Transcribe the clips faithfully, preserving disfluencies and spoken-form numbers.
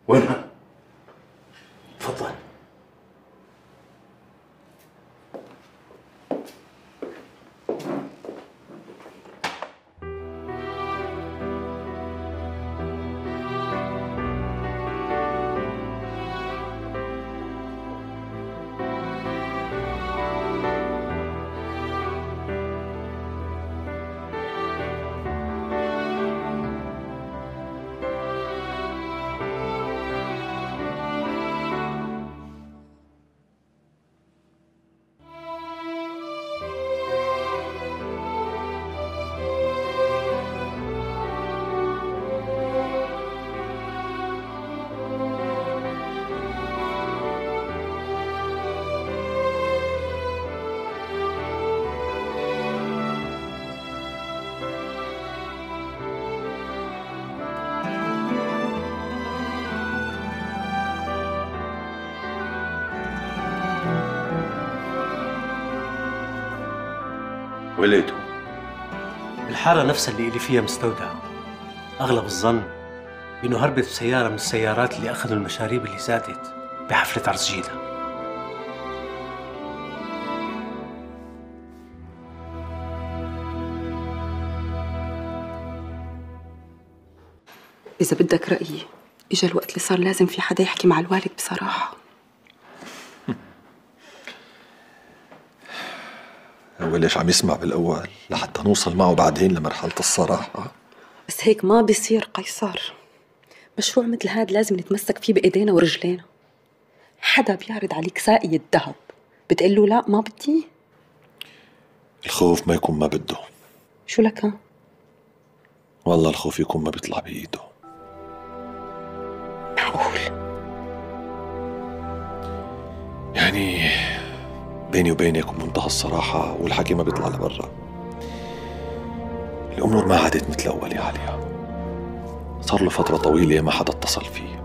وينها؟ تفضل. وليته الحارة نفسها اللي إلي فيها مستودعة. أغلب الظن إنه هربت بسيارة من السيارات اللي أخذوا المشاريب اللي زادت بحفلة عرس جيلها. إذا بدك رأيي، إجا الوقت اللي صار لازم في حدا يحكي مع الوالد بصراحة. هو ليش عم يسمع بالأول لحتى نوصل معه بعدين لمرحلة الصراحة؟ بس هيك ما بيصير قيصر. مشروع مثل هاد لازم نتمسك فيه بإيدينا ورجلينا. حدا بيعرض عليك ساقية ذهب بتقول له لا ما بدي؟ الخوف ما يكون ما بده. شو لك؟ والله الخوف يكون ما بيطلع بإيده. معقول؟ يعني بيني وبينك بمنتهى الصراحة والحكي ما بيطلع لبرا، الأمور ما عادت مثل أول يا عليا. صار له فترة طويلة ما حدا اتصل فيه.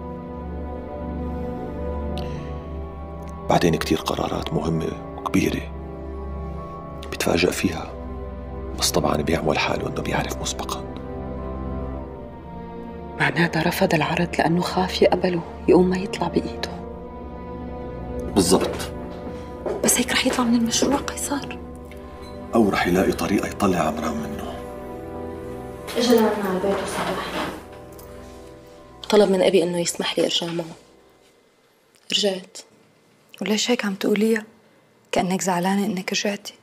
بعدين كتير قرارات مهمة وكبيرة بيتفاجأ فيها، بس طبعا بيعمل حاله إنه بيعرف مسبقا. معناتها رفض العرض لأنه خاف يقبله يقوم ما يطلع بإيده. بالضبط. بس هيك رح يطلع من المشروع قيصر، أو رح يلاقي طريقة يطلع عمران منه. اجى لعنا على البيت وصبحني، طلب من أبي إنه يسمح لي أرجع معه. رجعت. وليش هيك عم تقوليها؟ كأنك زعلانة إنك رجعتي.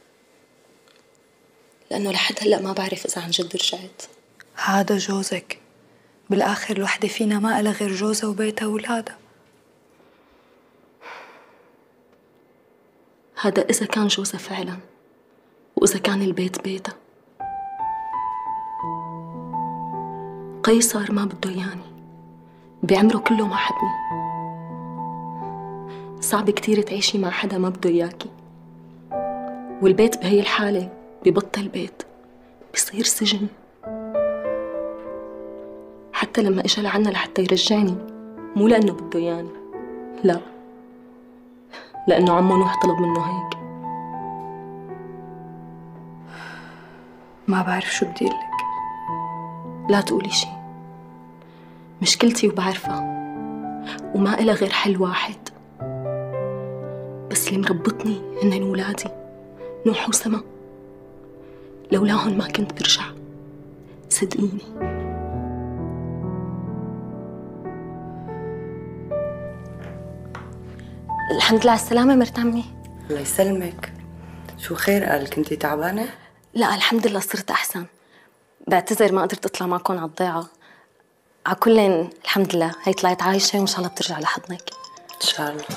لأنه لحد هلأ ما بعرف إذا عن جد رجعت. هذا جوزك، بالآخر الوحدة فينا ما إلها غير جوزها وبيتها وولادها. هذا إذا كان جوزها فعلا، وإذا كان البيت بيتها. قيصر ما بده ياني، بعمره كله ما حبني. صعب كتير تعيشي مع حدا ما بده إياكي، والبيت بهي الحالة ببطل بيت، بصير سجن. حتى لما إجا لعنا لحتى يرجعني، مو لأنه بده ياني، لا، لأنه عمو نوح طلب منه هيك. ما بعرف شو بدي لك. لا تقولي شي، مشكلتي وبعرفها، وما إلها غير حل واحد. بس اللي مربطني هن ولادي نوح وسما. لولاهن ما كنت برجع، صدقيني. الحمد لله على السلامة مرت عمي. الله يسلمك. شو خير؟ قال كنتي تعبانة؟ لا الحمد لله صرت أحسن. بعتذر ما قدرت أطلع معكم على الضيعة. على كل الحمد لله هي طلعت عايشة وإن شاء الله بترجع لحضنك. إن شاء الله.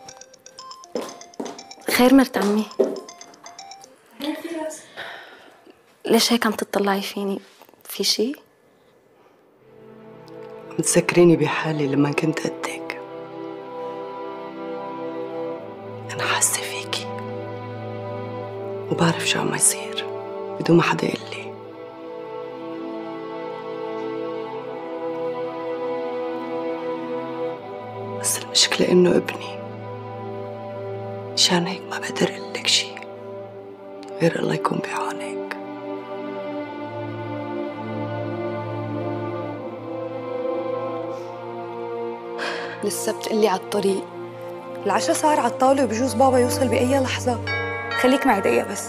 خير مرت عمي؟ ليش هيك عم تطلعي فيني؟ في شي؟ متذكريني بحالي لما كنت قدك. أنا حاسة فيكي وبعرف شو عم يصير بدون ما حدا يقول لي. بس المشكلة إنه ابني، مشان هيك ما بقدر أقول لك شي غير الله يكون بعونك. لسه بتقلي على الطريق. العشاء صار على الطاولة وبجوز بابا يوصل بأي لحظة. خليك معي دقيقة بس.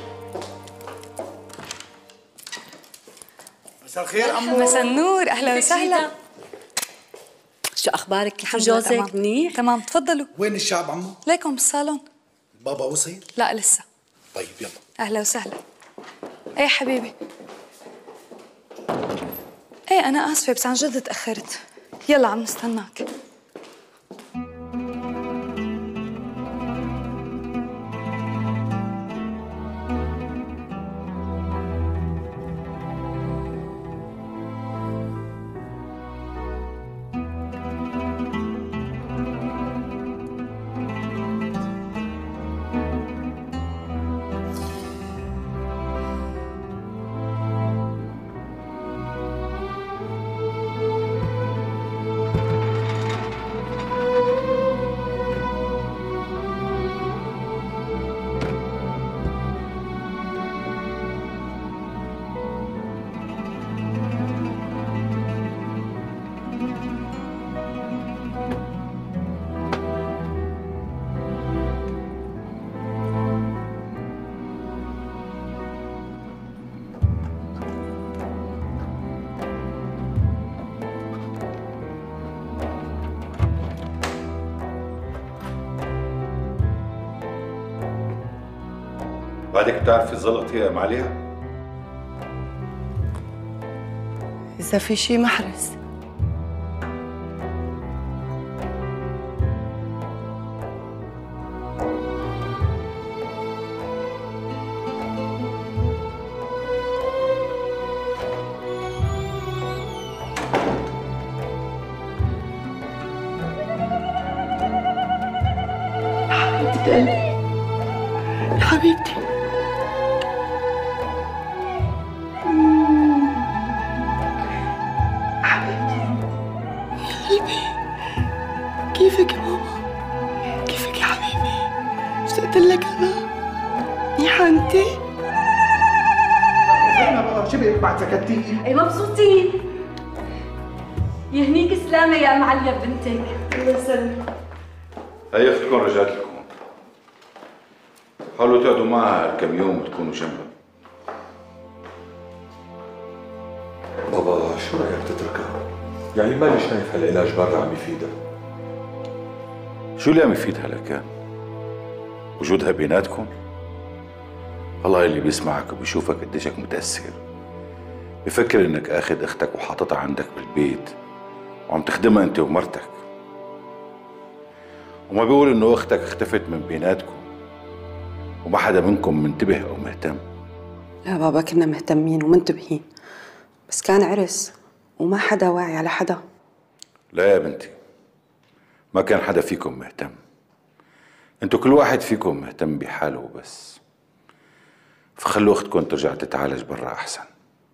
مساء الخير عمو. مساء النور، أهلا وسهلا. شو أخبارك؟ كيف الحمد لله جوزك؟ تمام. منيح؟ تمام، تفضلوا. وين الشعب عمو؟ ليكم بالصالون. بابا وصل؟ لا لسه. طيب يلا. أهلا وسهلا. إيه حبيبي. إيه أنا آسفة بس عن جد تأخرت. يلا عم نستناك. بعدك بتعرفي الزلط هي ام عليها؟ إذا في شي محرز. حبيبة قلبي، حبيبتي. كيفك يا ماما؟ كيفك يا حبيبي؟ اشتقت لك انا. منيحة انت؟ زينب بقى شبك بعد سكتي. اي مبسوطين. يهنيك سلامة يا ام عليا بنتك. الله يسلمك. هي اختكم رجعت لكم. حاولوا تقعدوا معها كم يوم وتكونوا جنبها. بابا شو رأيك تتركها؟ يعني ماني شايف هالعلاج برا عم يفيدها. شو اللي عم يفيد هلكان؟ وجودها بيناتكم؟ الله اللي بيسمعك وبيشوفك قديشك متأثر بفكر انك اخذ اختك وحاططها عندك بالبيت وعم تخدمها انت ومرتك، وما بيقول انه اختك اختفت من بيناتكم وما حدا منكم منتبه او مهتم. لا بابا، كنا مهتمين ومنتبهين، بس كان عرس وما حدا واعي على حدا. لا يا بنتي، ما كان حدا فيكم مهتم. انتوا كل واحد فيكم مهتم بحاله وبس. فخلوا اختكم ترجع تتعالج برا احسن.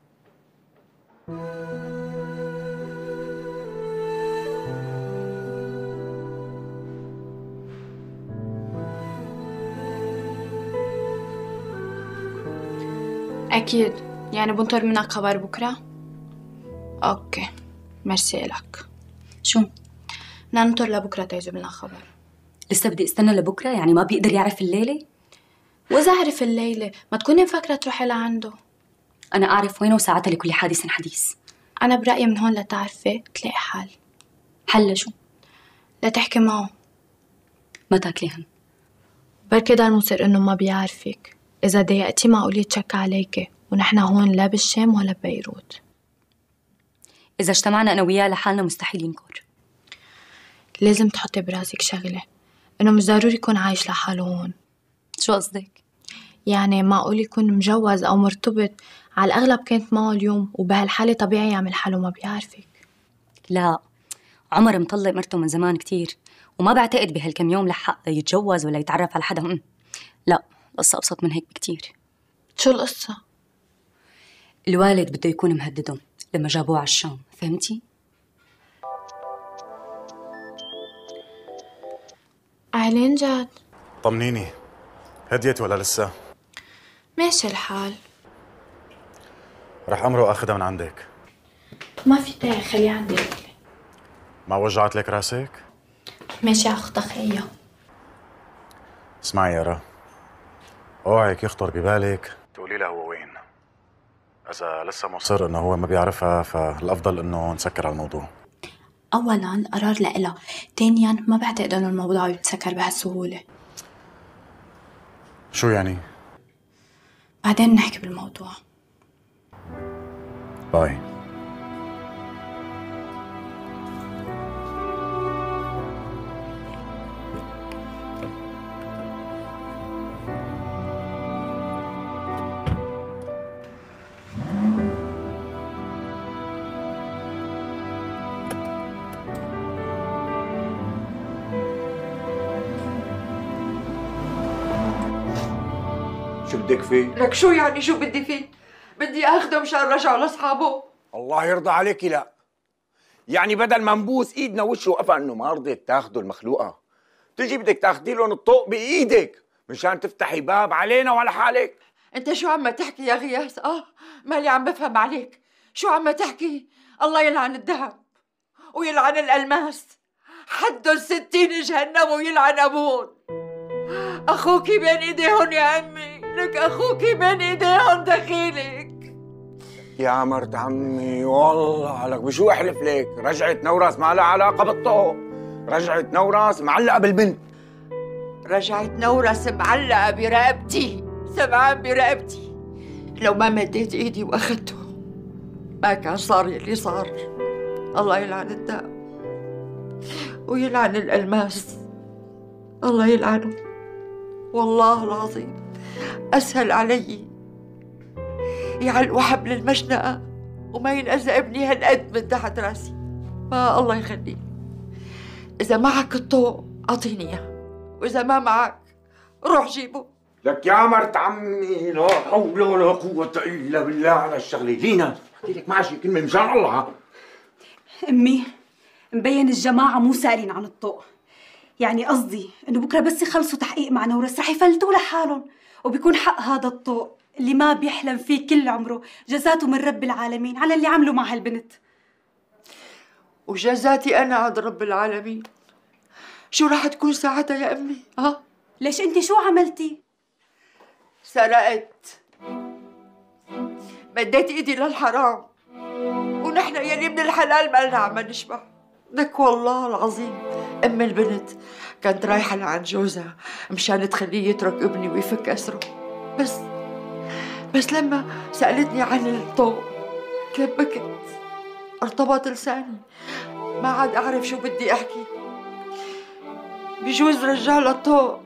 أكيد. يعني بنطر منك خبر بكرة؟ أوكي، ميرسي لك. شو؟ بدنا ننطر لبكرة تيجي لنا خبر. لسه بدي استنى لبكرة؟ يعني ما بيقدر يعرف الليلة؟ وإذا عرف الليلة ما تكوني مفكرة تروحي لعنده. أنا أعرف وينه وساعتها لكل حادث حديث. أنا برأيي من هون لتعرفي تلاقي حل. حل شو؟ لتحكي معه. ما تاكليهن. بركي ضل مصر إنه ما بيعرفك. إذا ضايقتي معقول يتشك عليكي، ونحن هون لا بالشام ولا ببيروت. إذا اجتمعنا أنا وياه لحالنا مستحيل ينكر. لازم تحطي براسك شغلة إنه مش ضروري يكون عايش لحاله هون. شو قصدك؟ يعني معقول يكون مجوز أو مرتبط، على الأغلب كانت معه اليوم، وبهالحالة طبيعي يعمل حاله ما بيعرفك. لا، عمر مطلق مرته من زمان كتير، وما بعتقد بهالكم يوم لحق يتجوز ولا يتعرف على حدا. لا، القصة أبسط من هيك بكتير. شو القصة؟ الوالد بده يكون مهدده لما جابوه على الشام، فهمتي؟ أهلين جاد. طمنيني، هديت ولا لسه؟ ماشي الحال. رح أمره وأخذها من عندك. ما في داعي، خليه عندي. ما وجعت لك راسك؟ ماشي يا أخت خيا. اسمعي يا را، اوعك يخطر ببالك تقولي له هو وين. اذا لسه مصر انه هو ما بيعرفها فالافضل انه نسكر على الموضوع. أولاً قرار لإلها، ثانياً ما بعتقد إنه الموضوع يتسكر بهالسهولة. شو يعني؟ بعدين نحكي بالموضوع. باي. شو بدك فيه؟ لك شو يعني شو بدي فيه؟ بدي اخده مشان رجعه لاصحابه. الله يرضى عليكي. لا يعني بدل ما نبوس ايدنا وشه وقفا انه ما رضيت تاخده المخلوقه، تجي بدك تاخدي لهم الطوق بايدك مشان تفتحي باب علينا وعلى حالك. انت شو عم تحكي يا غياث؟ اه مالي عم بفهم عليك. شو عم تحكي؟ الله يلعن الذهب ويلعن الالماس، حدهم ستين جهنم ويلعن ابوهم. اخوكي بين ايديهم يا امي، لك اخوكي بين ايديهم دخيلك. يا مرت عمي والله عليك بشو احلف لك، رجعت نوراس ما لها علاقه بالطوق، رجعت نوراس معلقه بالبنت. رجعت نوراس معلقه برقبتي، سمعان برقبتي. لو ما مديت ايدي واخدته ما كان صار يلي صار. الله يلعن الدهب ويلعن الالماس، الله يلعنه. والله العظيم اسهل علي يعلقوا حبل المشنقه وما ينأذى ابني هالقد من تحت راسي. ما الله يخليك، اذا معك الطوق اعطيني اياه، واذا ما معك روح جيبه. لك يا مرت عمي لا حول ولا قوة إلا بالله على الشغلة. لينا بدي لك معي شي كلمة مشان الله. أمي مبين الجماعة مو سائلين عن الطوق، يعني قصدي إنه بكرة بس يخلصوا تحقيق مع نورس رح يفلتوا لحالهم، وبيكون حق هذا الطوق اللي ما بيحلم فيه كل عمره جزاته من رب العالمين على اللي عمله مع هالبنت. وجزاتي أنا عند رب العالمين شو رح تكون ساعتها يا أمي؟ ها؟ ليش أنت شو عملتي؟ سرقت، مديت إيدي للحرام، ونحن يلي من الحلال ما لنا عم نشبع. لك والله العظيم أم البنت كانت رايحة لعند جوزها مشان تخليه يترك ابني ويفك أسره، بس بس لما سألتني عن الطوق تلبكت، ارتبط لساني، ما عاد أعرف شو بدي أحكي. بجوز رجال الطوق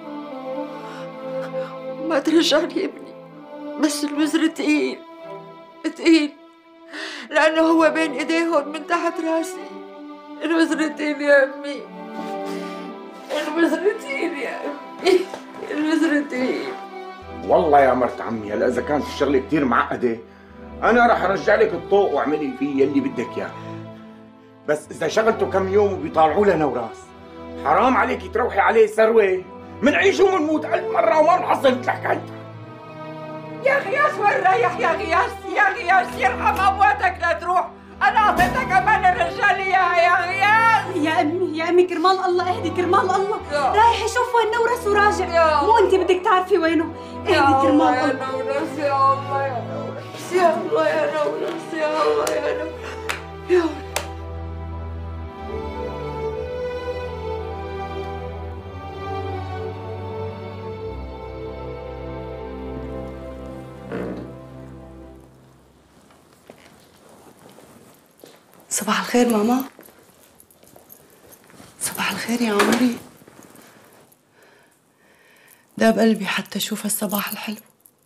ما ترجعني ابني، بس الوزر تقيل تقيل لأنه هو بين إيديهم من تحت راسي. الوزر تقيل يا أمي، الوزر تقيل يا أمي، الوزر تقيل. والله يا مرت عمي هلا إذا كانت الشغلة كتير معقدة أنا رح أرجع لك الطوق واعملي فيه يلي بدك إياه، بس إذا شغلته كم يوم وبيطالعوا لنا وراس حرام عليكي تروحي عليه ثروة. منعيش ومنموت ألف مرة وما بنحصل مثل حكايتها. يا غياث وين رايح يا غياث؟ يا غياث يرحم أمواتك لا تروح، أنا أعطيتك كمان الرجال إياها يا غياث. يا أمي يا أمي كرمال الله اهدي، كرمال الله رايح يشوف وين نورس وراجع، مو أنت بدك تعرفي وينه. اهدي كرمال الله. يا نورس يا الله يا نورس يا الله يا نورس يا الله يا نورس يا الله. صباح الخير ماما. صباح الخير يا عمري. داب قلبي حتى اشوف هالصباح الحلو.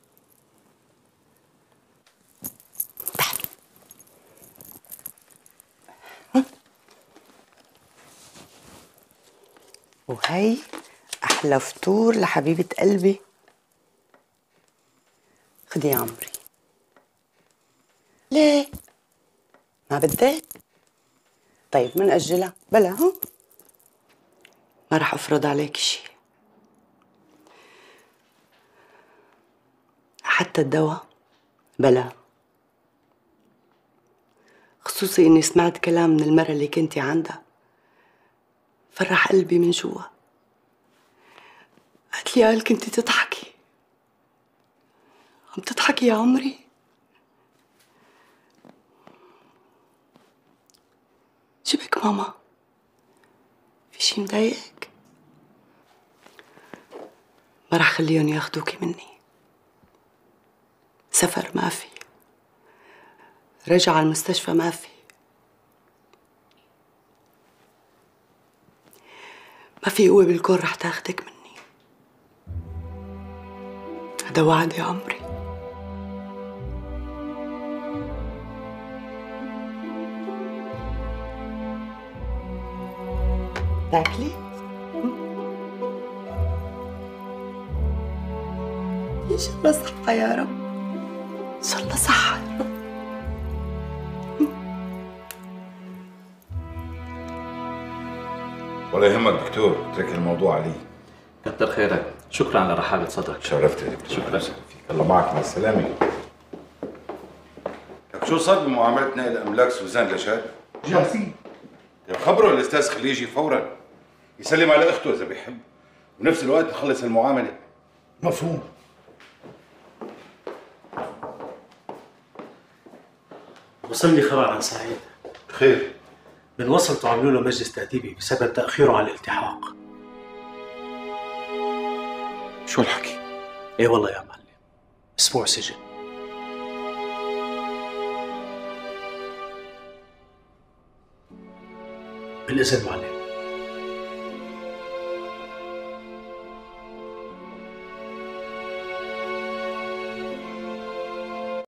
وهي احلى فطور لحبيبة قلبي. خدي يا عمري. ليه؟ ما بدك؟ طيب منأجلها بلا. ها؟ ما رح أفرض عليك شي، حتى الدواء بلا، خصوصي إني سمعت كلام من المرة اللي كنتي عندها، فرح قلبي من جوا. قالت لي قال كنتي تضحكي. عم تضحكي يا عمري؟ شبك ماما؟ في شي مضايقك؟ ما رح خليهم ياخدوكي مني. سفر ما في، رجع على المستشفى ما في، ما في قوة بالكون رح تاخدك مني. هذا وعد يا عمري. تاكلي؟ إن شاء الله صحة يا رب، إن شاء الله صحة يا رب. ولا يهمك دكتور، اترك الموضوع علي. كتر خيرك، شكرا على رحابة صدرك. شرفت يا دكتور. شكرا فيك. الله معك، مع السلامة. لك شو صار بمعاملة نقل أملاك سوزان لشاد؟ جاهزين. خبره الأستاذ خليه يجي فورا يسلم على أخته إذا بيحب، وبنفس الوقت نخلص المعاملة. مفهوم. وصلني خبر عن سعيد. خير؟ من وصلته عملوا له مجلس تأديبي بسبب تأخيره على الالتحاق. شو الحكي؟ ايه والله يا معلم، اسبوع سجن. بالإذن معلم.